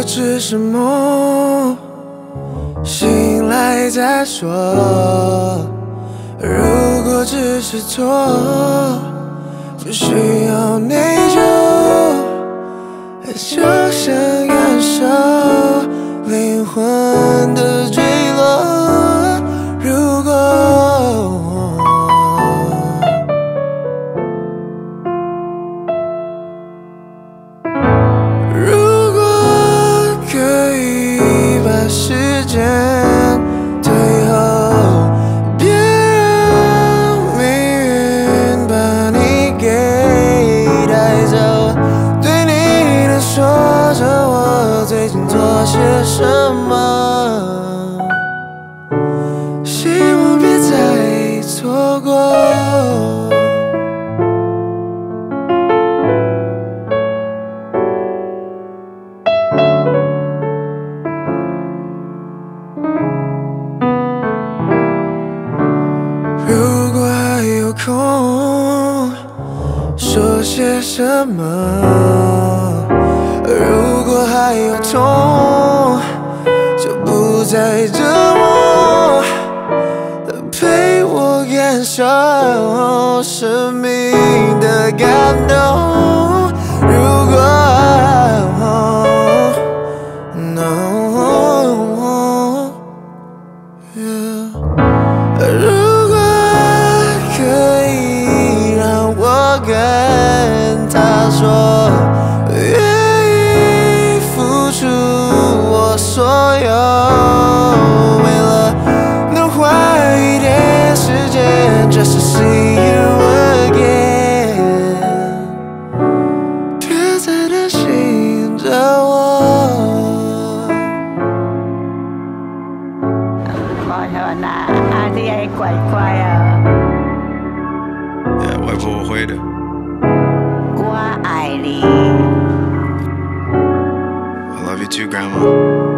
只是梦，醒来再说。如果只是错，就需要内疚。爱就像燃烧灵魂的坠落。如果可以把时间退后，别让命运把你给带走。对你能说着我最近做些什么，希望别再错过。如果还有空，说些什么？如果还有痛，就不再折磨，陪我感受生命的感动。如果如果可以让我跟他说，愿意付出我所有，为了能换一点时间 ，just to see you again， 别再担心着我。 ขอโทษนะอาที่ไอ้怪怪啊。 外婆，我会的。 我爱你。 I love you too, Grandma.